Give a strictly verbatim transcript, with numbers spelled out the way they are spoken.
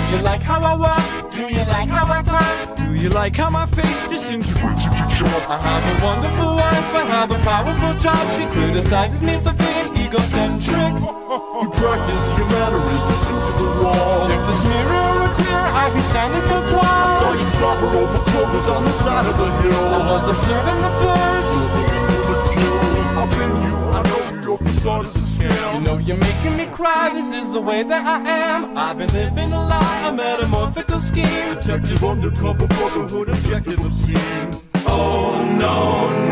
you like how I walk? Do you like how I talk? Do you like how my face disintegrates if you chop? I have a wonderful wife, I have a powerful job. She criticizes me for being egocentric. You practice your mannerisms into the wall. If this mirror were clear, I'd be standing so I tall. saw you slobber over clovers on the side of the hill. I was observing the birds. I've been you, I know you, your facade is a scam. You know you're making me cry, this is the way that I am. I've been living a lie, a metamorphical scheme. Detective undercover, brotherhood, objective obscene. Oh no,